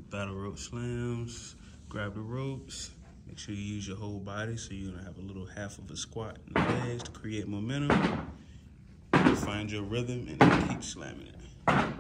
battle rope slams. Grab the ropes. Make sure you use your whole body so you're gonna have a little half of a squat in the legs to create momentum. Find your rhythm and then keep slamming it.